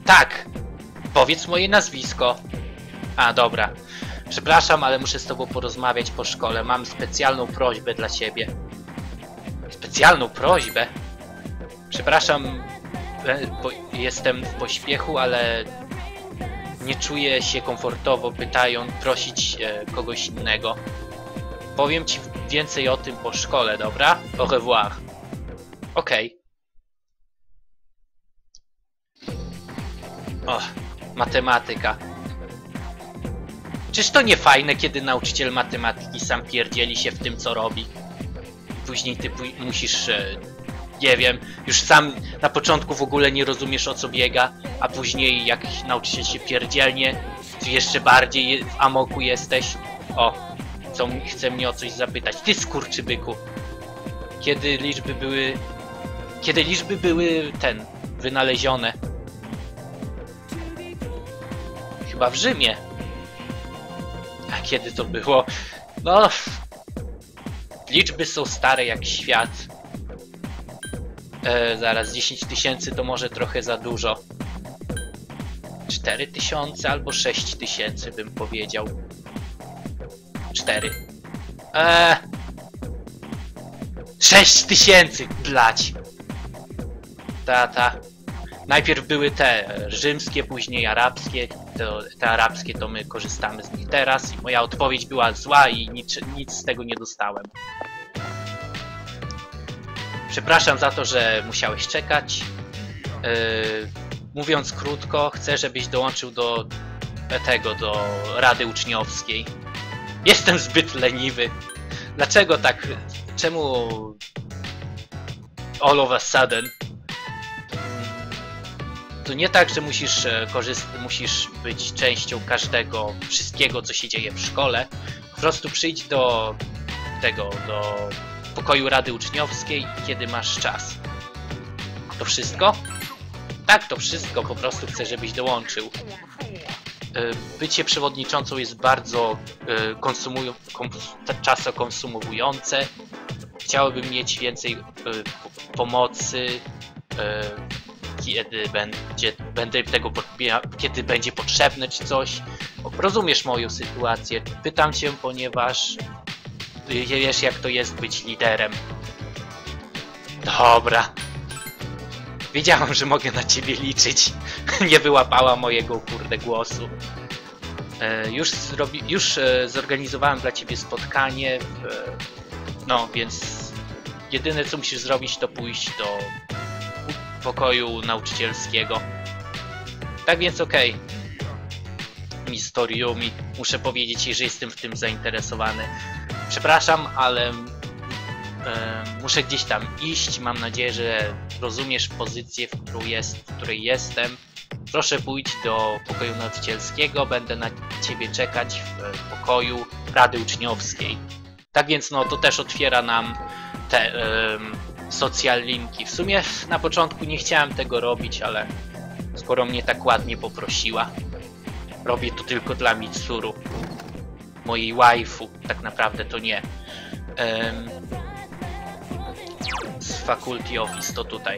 Tak! Powiedz moje nazwisko. A, dobra. Przepraszam, ale muszę z tobą porozmawiać po szkole. Mam specjalną prośbę dla ciebie. Specjalną prośbę? Przepraszam, bo jestem w pośpiechu, ale nie czuję się komfortowo prosić kogoś innego. Powiem ci więcej o tym po szkole, dobra? Au revoir. Okej. Och, matematyka. Czyż to nie fajne, kiedy nauczyciel matematyki sam pierdzieli się w tym, co robi? Później ty musisz, nie wiem, już sam na początku w ogóle nie rozumiesz, o co biega, a później jak nauczyciel się pierdzielnie, to jeszcze bardziej w amoku jesteś. O, chce mnie o coś zapytać. Ty skurczybyku! Kiedy liczby były wynalezione? Chyba w Rzymie. A kiedy to było? No... Liczby są stare jak świat. Zaraz, 10 000 to może trochę za dużo. 4000 albo 6000 bym powiedział. 4. 6000! Blać! Ta. Najpierw były te rzymskie, później arabskie. Te arabskie to my korzystamy z nich teraz. I moja odpowiedź była zła i nic z tego nie dostałem. Przepraszam za to, że musiałeś czekać. Mówiąc krótko, chcę, żebyś dołączył do Rady Uczniowskiej. Jestem zbyt leniwy. Dlaczego tak? Czemu all of a sudden? To nie tak, że musisz być częścią wszystkiego, co się dzieje w szkole. Po prostu przyjdź do pokoju Rady Uczniowskiej, kiedy masz czas. To wszystko? Tak, to wszystko. Po prostu chcę, żebyś dołączył. Bycie przewodniczącą jest bardzo czasokonsumujące. Chciałbym mieć więcej pomocy, kiedy będzie potrzebne czy coś. Rozumiesz moją sytuację. Pytam cię, ponieważ wiesz, jak to jest być liderem. Dobra. Wiedziałam, że mogę na ciebie liczyć. Nie wyłapała mojego kurde głosu. Już zorganizowałem dla ciebie spotkanie. No, więc jedyne co musisz zrobić, to pójść do pokoju nauczycielskiego. Tak więc okej. Mister Yumi, muszę powiedzieć ci, że jestem w tym zainteresowany. Przepraszam, ale muszę gdzieś tam iść. Mam nadzieję, że rozumiesz pozycję, w której jestem. Proszę pójdź do pokoju nauczycielskiego. Będę na ciebie czekać w pokoju Rady Uczniowskiej. Tak więc no, to też otwiera nam te social linki. W sumie na początku nie chciałem tego robić, ale skoro mnie tak ładnie poprosiła, robię to tylko dla Mitsuru, mojej waifu. Tak naprawdę to nie. Z Faculty Office to tutaj.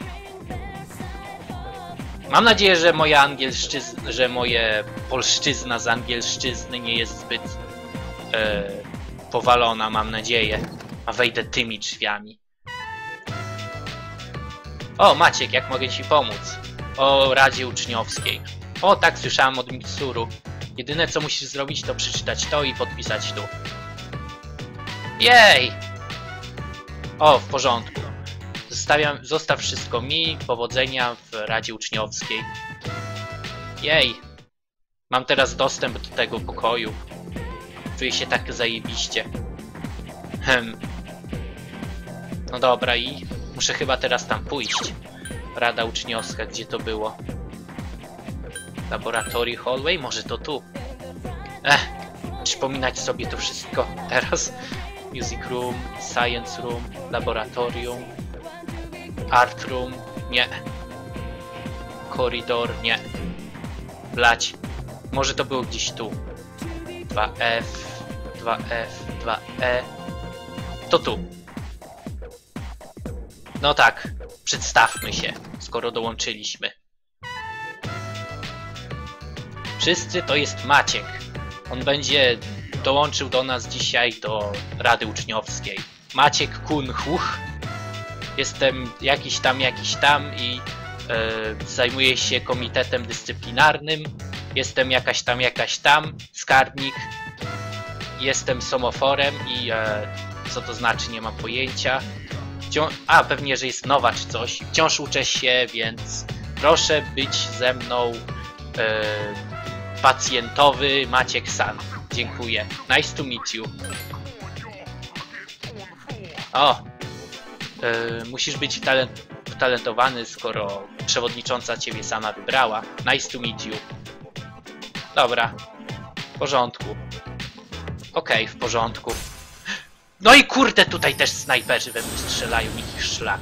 Mam nadzieję, że moje polszczyzna z angielszczyzny nie jest zbyt powalona, mam nadzieję. A wejdę tymi drzwiami. O, Maciek, jak mogę ci pomóc? O Radzie Uczniowskiej. O, tak, słyszałem od Mitsuru. Jedyne co musisz zrobić, to przeczytać to i podpisać tu. Jej! O, w porządku. Zostaw wszystko mi. Powodzenia w Radzie Uczniowskiej. Jej! Mam teraz dostęp do tego pokoju. Czuję się tak zajebiście. No dobra, i muszę chyba teraz tam pójść. Rada Uczniowska, gdzie to było? Laboratory Hallway? Może to tu? Przypominać sobie to wszystko teraz. Music Room, Science Room, Laboratorium, Art Room, nie. Koridor, nie. Blać. Może to było gdzieś tu. 2F, 2F, 2E. To tu. No tak, przedstawmy się, skoro dołączyliśmy. Wszyscy, to jest Maciek. On będzie dołączył do nas dzisiaj do Rady Uczniowskiej. Maciek Kunhuch. Jestem jakiś tam i zajmuję się komitetem dyscyplinarnym. Jestem jakaś tam, skarbnik. Jestem somoforem i co to znaczy, nie mam pojęcia. Pewnie, że jest nowa czy coś. Wciąż uczę się, więc proszę być ze mną pacjentowy Maciek-san. Dziękuję. Nice to meet you. O! Musisz być utalentowany, skoro przewodnicząca ciebie sama wybrała. Nice to meet you. Dobra. W porządku. Okej, w porządku. No i kurde, tutaj też snajperzy we mnie strzelają, ich szlak.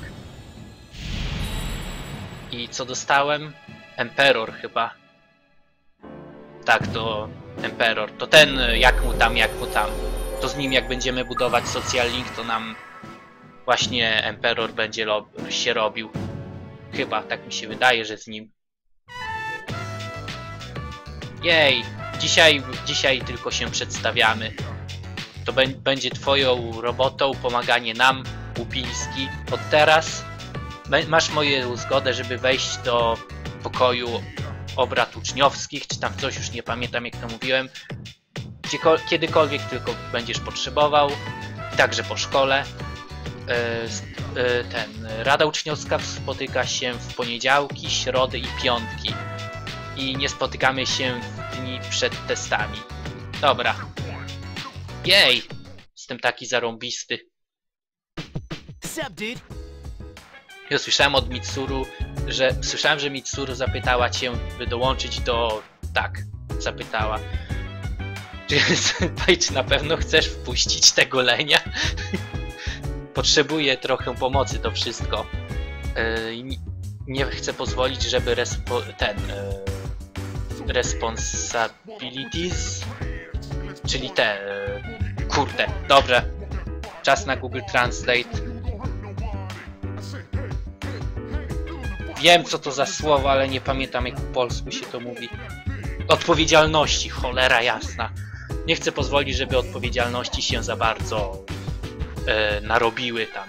I co dostałem? Emperor chyba. Tak, to Emperor. To ten, jak mu tam. To z nim jak będziemy budować Social Link, to nam właśnie Emperor będzie się robił. Chyba, tak mi się wydaje, że z nim. Jej! Dzisiaj tylko się przedstawiamy. To będzie twoją robotą pomaganie nam, Łupiński. Od teraz masz moją zgodę, żeby wejść do pokoju obrad uczniowskich, czy tam coś, już nie pamiętam jak to mówiłem. Kiedykolwiek tylko będziesz potrzebował. Także po szkole. Rada Uczniowska spotyka się w poniedziałki, środy i piątki. I nie spotykamy się w dni przed testami. Dobra. Jej! Jestem taki zarąbisty. Ja słyszałem od Mitsuru, że Mitsuru zapytała cię, by dołączyć do... Tak, zapytała. Czy na pewno chcesz wpuścić tego lenia? Potrzebuję trochę pomocy, to wszystko. Nie chcę pozwolić, żeby responsibilities, czyli kurde, dobrze. Czas na Google Translate. Wiem, co to za słowo, ale nie pamiętam, jak po polsku się to mówi. Odpowiedzialności, cholera jasna. Nie chcę pozwolić, żeby odpowiedzialności się za bardzo narobiły tam.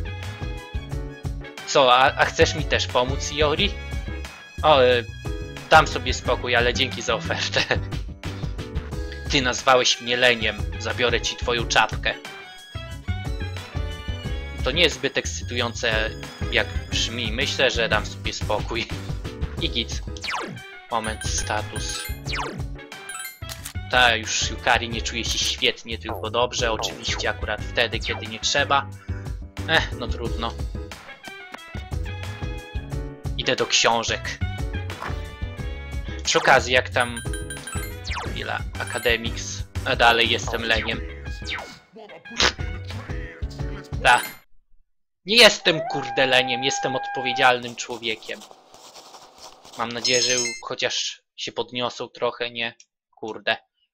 Co, a chcesz mi też pomóc, Iori? O, dam sobie spokój, ale dzięki za ofertę. Ty nazwałeś mnie leniem, zabiorę ci twoją czapkę. To nie jest zbyt ekscytujące, jak brzmi. Myślę, że dam sobie spokój. I git. Moment, status. Ta, już Yukari nie czuje się świetnie, tylko dobrze. Oczywiście akurat wtedy, kiedy nie trzeba. No trudno. Idę do książek. Przy okazji, jak tam... Chwila, Academics. A dalej jestem leniem. Ta. Nie jestem kurde leniem, jestem odpowiedzialnym człowiekiem. Mam nadzieję, że chociaż się podniosą trochę, nie? Kurde.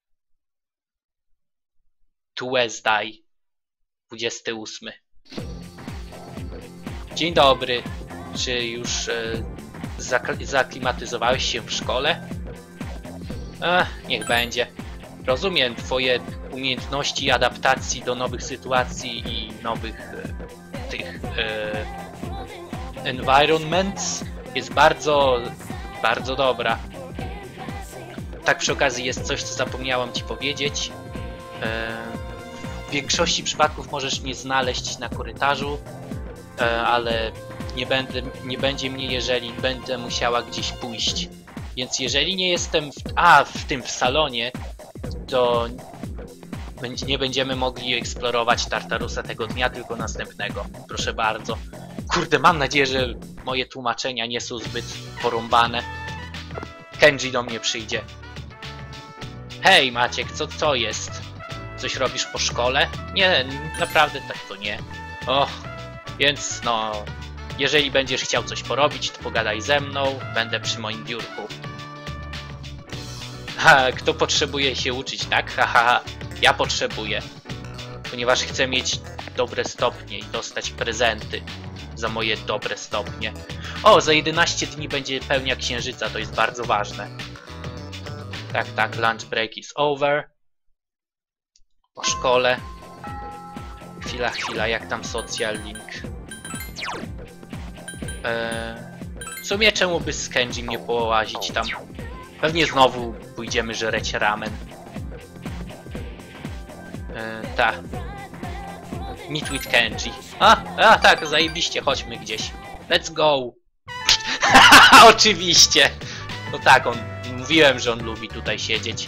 Tuesday. 28. Dzień dobry. Czy już zaklimatyzowałeś się w szkole? Niech będzie. Rozumiem twoje umiejętności adaptacji do nowych sytuacji i nowych environments jest bardzo dobra. Tak przy okazji jest coś, co zapomniałam ci powiedzieć. W większości przypadków możesz mnie znaleźć na korytarzu, ale nie będzie mnie, jeżeli będę musiała gdzieś pójść. Więc jeżeli nie jestem w salonie, to nie będziemy mogli eksplorować Tartarusa tego dnia, tylko następnego. Proszę bardzo. Kurde, mam nadzieję, że moje tłumaczenia nie są zbyt porąbane. Kenji do mnie przyjdzie. Hej Maciek, co jest? Coś robisz po szkole? Nie, naprawdę tak to nie. Więc no... Jeżeli będziesz chciał coś porobić, to pogadaj ze mną, będę przy moim biurku. Kto potrzebuje się uczyć, tak? Haha, ja potrzebuję. Ponieważ chcę mieć dobre stopnie i dostać prezenty za moje dobre stopnie. Za 11 dni będzie pełnia księżyca, to jest bardzo ważne. Tak, lunch break is over. Po szkole. Chwila, jak tam social link? W sumie czemu by z Kenjim nie połazić tam? Pewnie znowu pójdziemy żreć ramen. Tak. Meet with Kenji. Tak, zajebiście, chodźmy gdzieś. Let's go! Oczywiście! No tak, mówiłem, że on lubi tutaj siedzieć.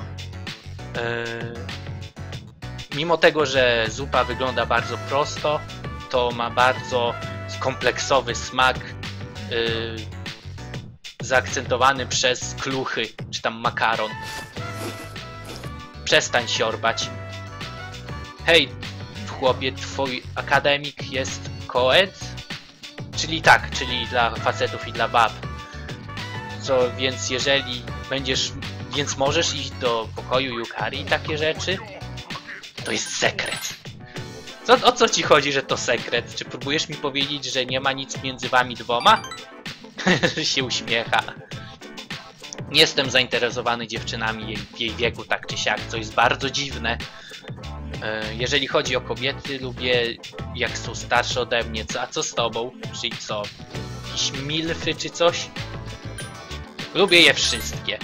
Mimo tego, że zupa wygląda bardzo prosto, to ma bardzo kompleksowy smak zaakcentowany przez kluchy, czy tam makaron. Przestań siorbać. Hej, chłopie, twój akademik jest koed? Czyli tak, czyli dla facetów i dla bab. Więc jeżeli więc możesz iść do pokoju Yukari i takie rzeczy? To jest sekret. O co ci chodzi, że to sekret? Czy próbujesz mi powiedzieć, że nie ma nic między wami dwoma? się uśmiecha. Nie jestem zainteresowany dziewczynami w jej wieku, tak czy siak, co jest bardzo dziwne. Jeżeli chodzi o kobiety, lubię jak są starsze ode mnie. A co z tobą? Czyli co? Jakieś milfy czy coś? Lubię je wszystkie.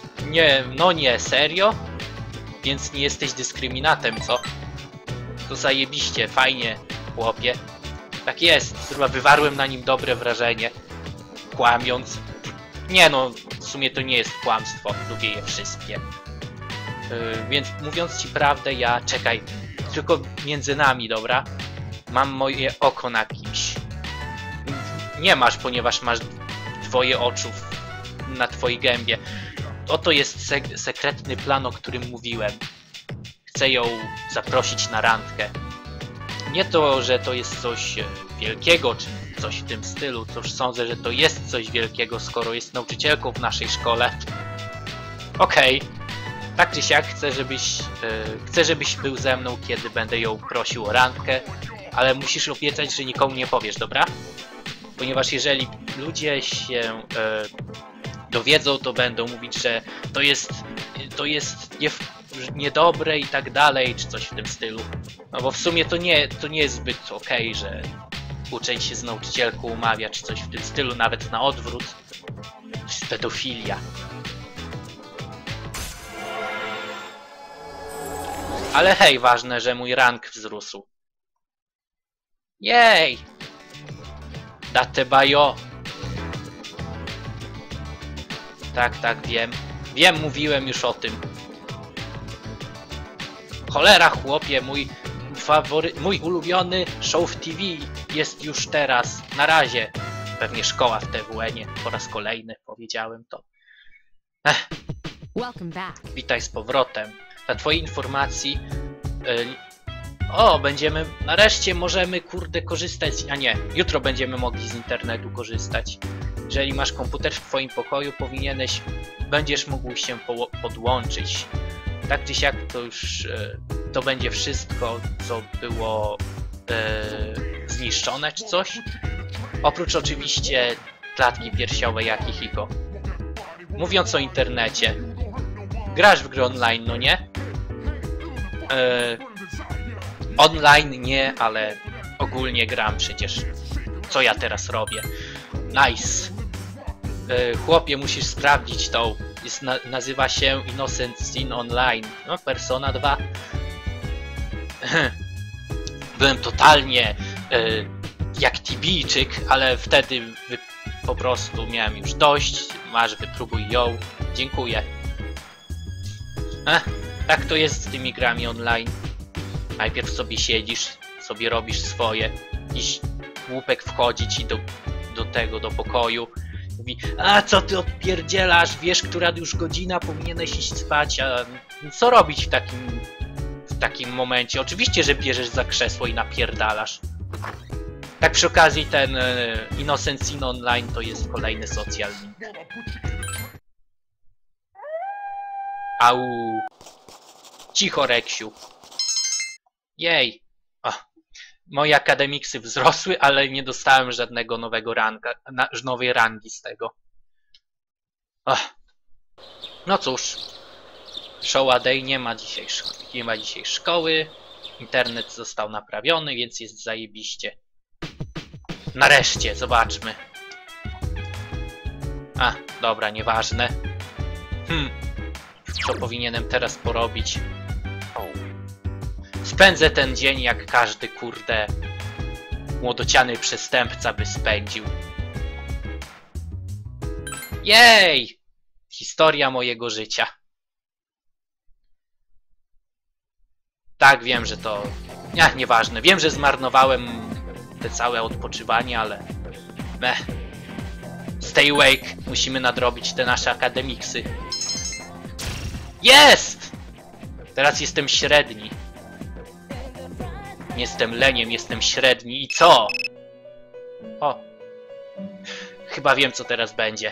Nie, serio? Więc nie jesteś dyskryminatem, co? To zajebiście, fajnie, chłopie. Tak jest, chyba wywarłem na nim dobre wrażenie. Kłamiąc. Nie no, w sumie to nie jest kłamstwo, lubię je wszystkie. Więc mówiąc ci prawdę, czekaj, tylko między nami, dobra? Mam moje oko na kimś. Nie masz, ponieważ masz dwoje oczu na twojej gębie. Oto jest sekretny plan, o którym mówiłem. Chcę ją zaprosić na randkę. Nie to, że to jest coś wielkiego, czy coś w tym stylu. Cóż, sądzę, że to jest coś wielkiego, skoro jest nauczycielką w naszej szkole. Okej. Tak czy siak chcę, żebyś był ze mną, kiedy będę ją prosił o randkę, ale musisz obiecać, że nikomu nie powiesz, dobra? Ponieważ jeżeli ludzie się dowiedzą, to będą mówić, że to jest niedobre i tak dalej, czy coś w tym stylu. No bo w sumie to nie jest zbyt okej, że uczeń się z nauczycielką umawia, czy coś w tym stylu, nawet na odwrót. To jest pedofilia. Ale hej, ważne, że mój rank wzrósł. Jej! Date bayo! Tak, wiem. Wiem, mówiłem już o tym. Cholera, chłopie, mój ulubiony show w TV jest już teraz. Na razie. Pewnie szkoła w TWN-ie. Po raz kolejny powiedziałem to. Witaj z powrotem. Dla twojej informacji... nareszcie możemy, kurde, korzystać... A nie, jutro będziemy mogli z internetu korzystać. Jeżeli masz komputer w twoim pokoju, będziesz mógł się podłączyć. Tak czy siak to już to będzie wszystko, co było zniszczone czy coś. Oprócz oczywiście klatki piersiowej Akihiko. Mówiąc o internecie, grasz w gry online, no nie? Online nie, ale ogólnie gram przecież. Co ja teraz robię? Nice. Chłopie, musisz sprawdzić to. Nazywa się Innocent Sin Online. No, Persona 2. Byłem totalnie jak Tibijczyk, ale wtedy po prostu miałem już dość. Masz, wypróbuj ją. Dziękuję. Tak to jest z tymi grami online. Najpierw sobie siedzisz, sobie robisz swoje. Jakiś łupek wchodzi ci do pokoju. Mówi, a co ty odpierdzielasz, wiesz, która już godzina, powinieneś iść spać, a co robić w takim momencie? Oczywiście, że bierzesz za krzesło i napierdalasz. Tak przy okazji ten Innocent Sin Online to jest kolejny social link. Au. Cicho, Reksiu. Jej. Moje akademiksy wzrosły, ale nie dostałem żadnego nowej rangi z tego. No cóż, show a day, nie ma dzisiaj szkoły, internet został naprawiony, więc jest zajebiście. Nareszcie, zobaczmy. A, dobra, nieważne. Co powinienem teraz porobić? Spędzę ten dzień jak każdy, kurde, młodociany przestępca by spędził. Jej! Historia mojego życia. Tak, wiem, że to... nieważne. Wiem, że zmarnowałem te całe odpoczywanie, ale... Stay awake. Musimy nadrobić te nasze akademiksy. Jest! Teraz jestem średni. Nie jestem leniem, jestem średni. I co? O. Chyba wiem, co teraz będzie.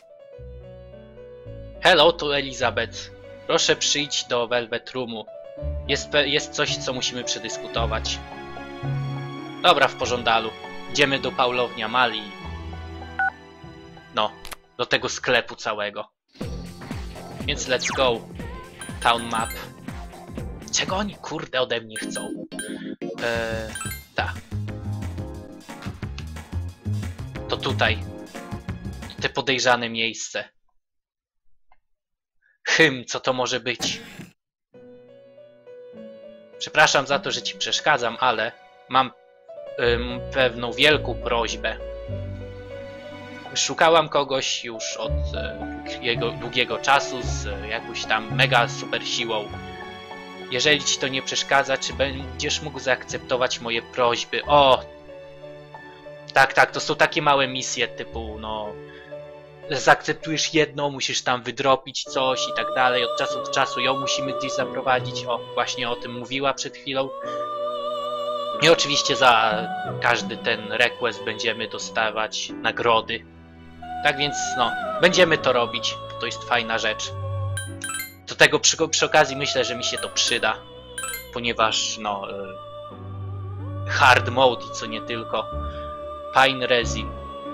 Hello, to Elizabeth. Proszę przyjść do Velvet Roomu. Jest coś, co musimy przedyskutować. Dobra, w pożądalu. Idziemy do Paulownia Mali. No, do tego sklepu całego. Więc let's go. Town map. Czego oni, kurde, ode mnie chcą? Tak. To tutaj. Te podejrzane miejsce. Co to może być? Przepraszam za to, że ci przeszkadzam, ale mam pewną wielką prośbę. Szukałam kogoś już od długiego czasu z jakąś tam mega super siłą. Jeżeli ci to nie przeszkadza, czy będziesz mógł zaakceptować moje prośby? O! Tak, to są takie małe misje typu, no... Zaakceptujesz jedną, musisz tam wydropić coś i tak dalej. Od czasu do czasu ją musimy gdzieś zaprowadzić. O, właśnie o tym mówiła przed chwilą. I oczywiście za każdy ten request będziemy dostawać nagrody. Tak więc, no, będziemy to robić. To jest fajna rzecz. Do tego przy okazji myślę, że mi się to przyda. Ponieważ, no... hard mode i co nie tylko. Pine Resi.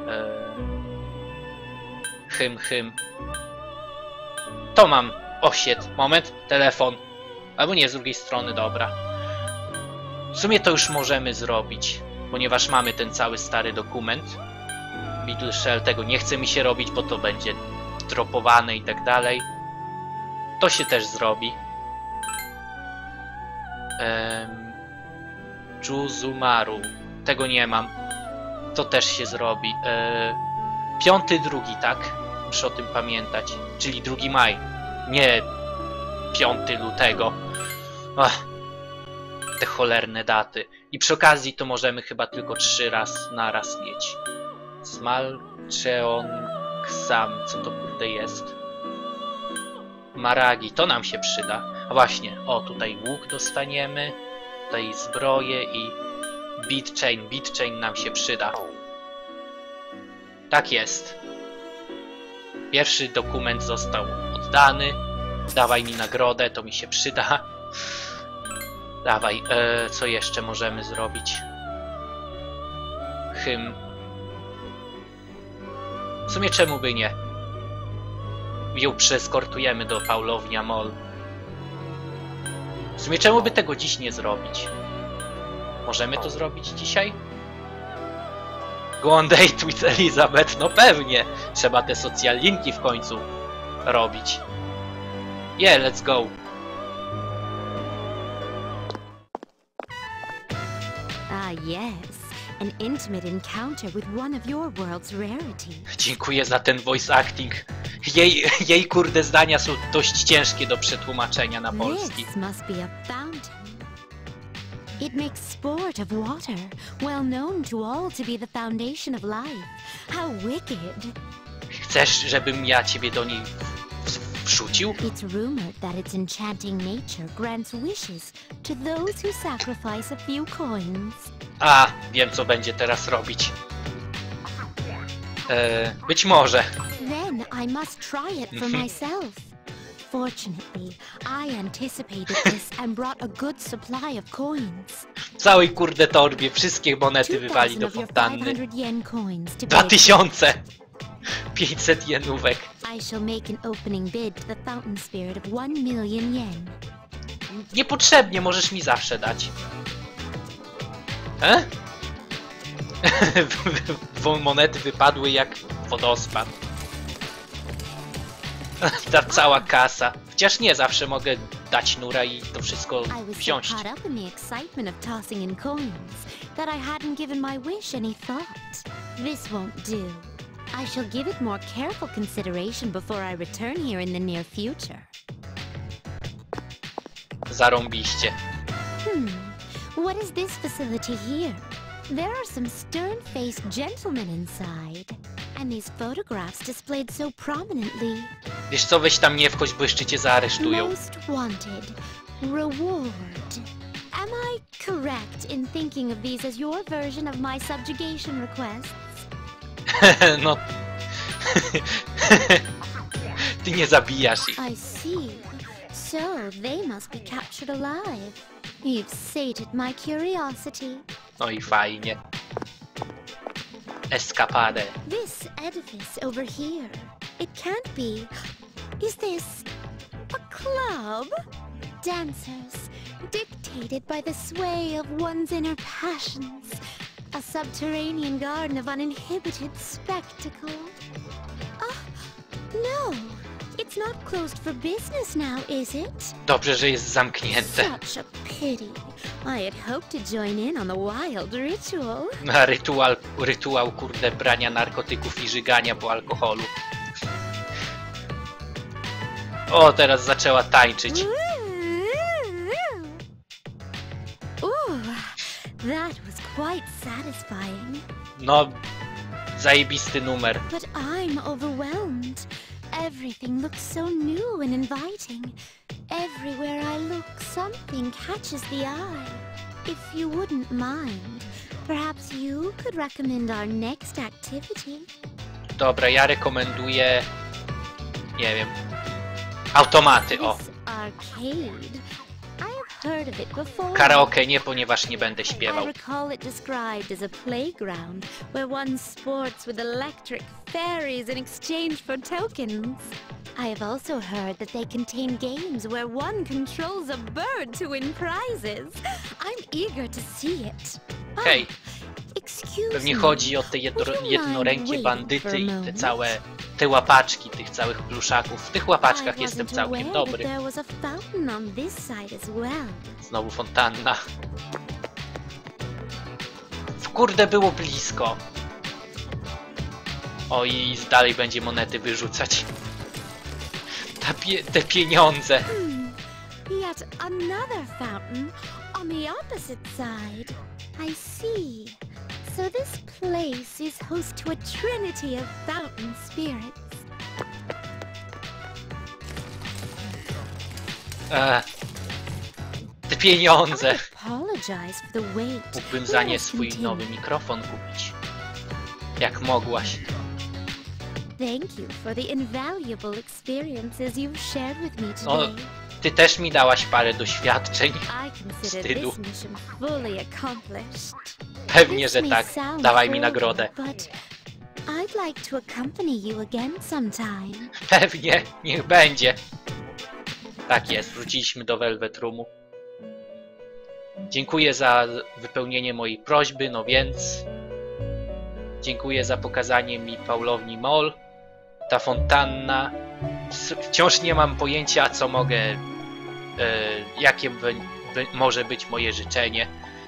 To mam. O, shit. Moment. Telefon. Albo nie, z drugiej strony, dobra. W sumie to już możemy zrobić. Ponieważ mamy ten cały stary dokument. Beetle Shell, tego nie chce mi się robić, bo to będzie dropowane i tak dalej. To się też zrobi. Juzumaru. Tego nie mam. To też się zrobi. 5.2, tak? Muszę o tym pamiętać. Czyli 2 maj. Nie 5 lutego. Ach, te cholerne daty. I przy okazji to możemy chyba tylko 3 naraz mieć. Smalcheonksam. Co to kurde jest? Maragi. To nam się przyda. A właśnie. O, tutaj łuk dostaniemy. Tutaj zbroję i beat chain. Beat chain nam się przyda. Tak jest. Pierwszy dokument został oddany. Dawaj mi nagrodę, to mi się przyda. Dawaj, co jeszcze możemy zrobić? W sumie czemu by nie? Ją przeskortujemy do Paulownia Mall. W sumie czemu by tego dziś nie zrobić? Możemy to zrobić dzisiaj? Go on date with Elizabeth, no pewnie. Trzeba te social linki w końcu robić. Yeah, let's go. Ah, yes. An intimate encounter with one of your world's rarities. Dziękuję za ten voice acting. Jej kurde zdania są dość ciężkie do przetłumaczenia na polski. This must be a fountain. It makes sport of water, well known to all to be the foundation of life. How wicked! Chcesz, żebym ja ciebie do niej wrzucił? It's rumored that its enchanting nature grants wishes to those who sacrifice a few coins. A, wiem co będzie teraz robić. Być może. Then I must try it for myself. Fortunately, I anticipated this and brought a good supply of coins. W całej kurde torbie wszystkie monety wywali do fontanny. 2000! 500 jenówek. I shall make an opening bid to the fountain spirit of 1 million yen. Niepotrzebnie, możesz mi zawsze dać. Monety wypadły jak wodospad. Ta cała kasa. Chociaż nie, zawsze mogę dać nura i to wszystko I was so wziąć. caught up in the excitement of tossing in coins that I hadn't given my wish any thought. This won't do. I shall give it more careful consideration before I return here in the near future. Zarąbiście. What is this facility here? There are some stern-faced gentlemen inside, and these photographs displayed so prominently. Wiesz co, weź tam nie wchodź, bo jeszcze cię zaaresztują. Most wanted. Reward. Am I correct in thinking of these as your version of my subjugation requests? No... Ty nie zabijasz ich. I see. So they must be captured alive. You've sated my curiosity. No i fajnie. Eskapadę. This edifice over here. It can't be. Is this a club? Dancers, dictated by the sway of one's inner passions. A subterranean garden of uninhibited spectacle. Ah, no. It's not closed for business now, is it? Dobrze, że jest zamknięte. Such a pity. I had hoped to join in on the wild ritual. Na rytuał kurde brania narkotyków i żygania po alkoholu. O, teraz zaczęła tańczyć. Ooh, that was quite satisfying. No, zajebisty numer. But I'm overwhelmed. Everything looks so new and inviting. Everywhere I look, something catches the eye. If you wouldn't mind, perhaps you could recommend our next activity. Dobra, ja rekomenduję... Nie wiem... Automaty, o. This arcade. I have heard of it before. Karaoke nie, ponieważ nie będę śpiewał. I recall it described as a playground where one sports with electric fairies in exchange for tokens. I have also heard that they contain games where one controls a bird to win prizes. I'm eager to see it. Hej, Excuse pewnie me. chodzi o te jednorękie bandyty i te łapaczki tych całych pluszaków. W tych łapaczkach I jestem wasn't całkiem aware dobry. that there was a fountain on this side as well. Znowu fontanna. Kurde, było blisko. O, i dalej będzie monety wyrzucać. Te pieniądze. Yet another fountain on the opposite side. I see. So this place is host to a trinity of fountain spirits. Te pieniądze. Apologize for the wait. Mógłbym za nie Let us swój continue. nowy mikrofon kupić. Jak mogłaś. Thank you for the invaluable experiences you've shared with me No, today. ty też mi dałaś parę doświadczeń. I consider wstydu. this mission fully accomplished. Pewnie, This że may tak. sound Dawaj mi cruel, nagrodę. But I'd like to accompany you again sometime. Pewnie, niech będzie. Tak jest, wróciliśmy do Velvet Roomu. Dziękuję za wypełnienie mojej prośby, no więc... Dziękuję za pokazanie mi Paulowni Mall. Ta fontanna. Wciąż nie mam pojęcia, co mogę... jakie może być moje życzenie.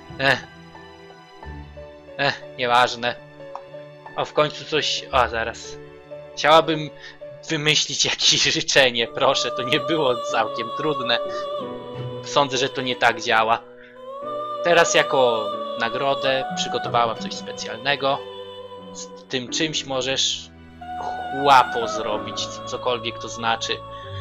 Nieważne. O, w końcu coś... O, zaraz. Chciałabym wymyślić jakieś życzenie, proszę. To nie było całkiem trudne. Sądzę, że to nie tak działa. Teraz jako nagrodę przygotowałam coś specjalnego. Z tym czymś możesz chłapo zrobić, cokolwiek to znaczy.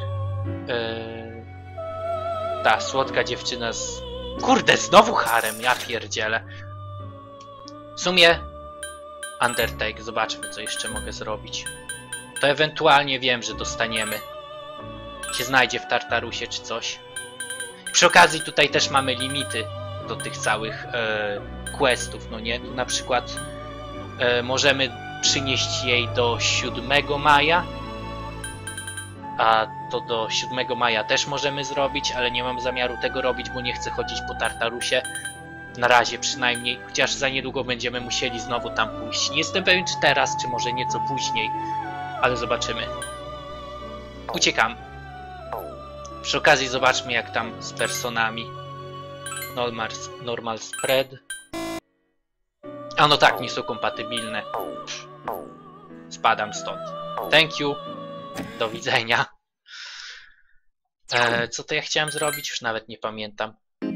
Ta słodka dziewczyna z... Kurde, znowu harem, ja pierdzielę. W sumie Undertake, zobaczmy, co jeszcze mogę zrobić. To ewentualnie wiem, że dostaniemy. Się znajdzie w Tartarusie czy coś. Przy okazji tutaj też mamy limity do tych całych questów, no nie? Tu na przykład możemy przynieść jej do 7 maja A to do 7 maja też możemy zrobić, ale nie mam zamiaru tego robić, bo nie chcę chodzić po Tartarusie. Na razie przynajmniej, chociaż za niedługo będziemy musieli znowu tam pójść. Nie jestem pewien czy teraz, czy może nieco później, ale zobaczymy. Uciekam. Przy okazji zobaczmy jak tam z personami. Normal spread. A no tak, nie są kompatybilne. Spadam stąd. Thank you. Do widzenia. Co to ja chciałem zrobić? Już nawet nie pamiętam.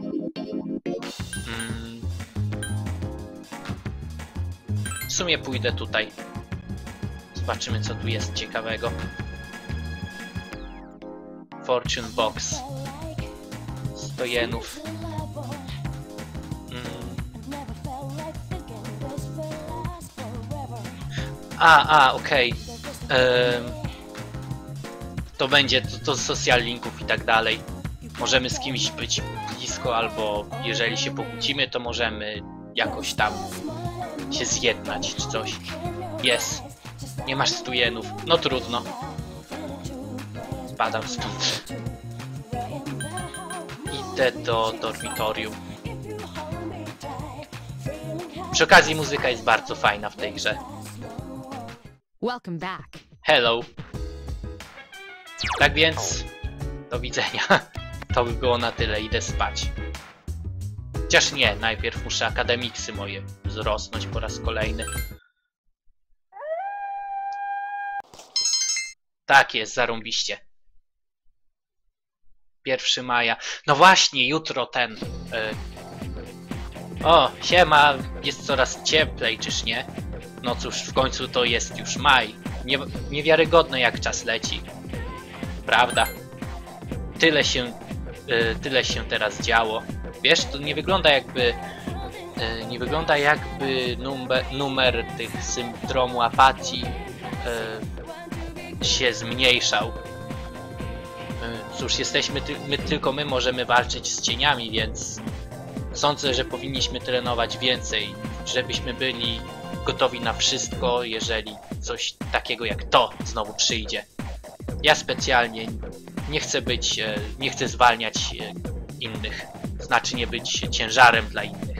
W sumie pójdę tutaj. Zobaczymy co tu jest ciekawego. Fortune Box. 100 jenów. Okej. To będzie to social linków i tak dalej. Możemy z kimś być blisko, albo jeżeli się pokłócimy, to możemy jakoś tam się zjednać czy coś. Jest. Nie masz 100 jenów. No trudno. Spadam stąd. Idę do dormitorium. Przy okazji muzyka jest bardzo fajna w tej grze. Welcome back. Hello. Tak więc, do widzenia. To by było na tyle, idę spać. Chociaż nie, najpierw muszę akademiksy moje wzrosnąć po raz kolejny. Tak jest, zarąbiście. 1 maja. No właśnie, jutro ten... O, siema, jest coraz cieplej, czyż nie? No cóż, w końcu to jest już maj. Niewiarygodne jak czas leci. Prawda? Tyle się teraz działo. Wiesz, to nie wygląda jakby... nie wygląda jakby numer tych syndromu apatii się zmniejszał. Cóż, tylko my możemy walczyć z cieniami, więc sądzę, że powinniśmy trenować więcej, żebyśmy byli gotowi na wszystko, jeżeli coś takiego jak to znowu przyjdzie. Ja specjalnie nie chcę zwalniać innych, znaczy nie być ciężarem dla innych.